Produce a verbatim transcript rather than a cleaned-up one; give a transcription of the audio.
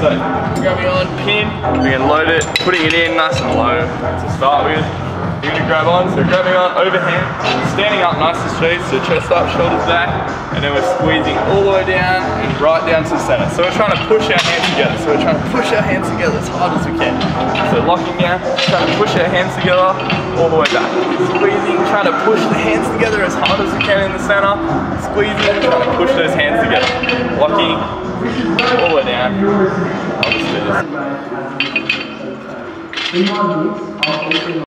So, grabbing on pin, we're gonna load it, putting it in nice and low to start with. We're gonna grab on, so grabbing on, overhand, standing up nice and straight, so chest up, shoulders back, and then we're squeezing all the way down and right down to the center. So we're trying to push our hands together. So we're trying to push our hands together as hard as we can. So locking down, trying to push our hands together all the way back. Squeezing, trying to push the hands together as hard as we can in the center. Squeezing, trying to push those hands together. Locking all the way down. I'll just do this.